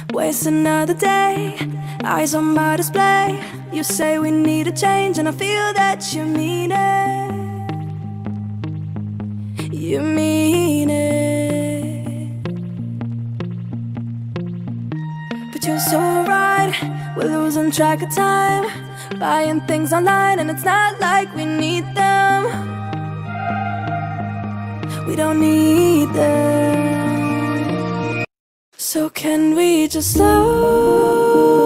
waste another day. Eyes on my display. You say we need a change, and I feel that you mean it. You mean it. But you're so right, we're losing track of time, buying things online, and it's not like we need them. We don't need them. So can we just slow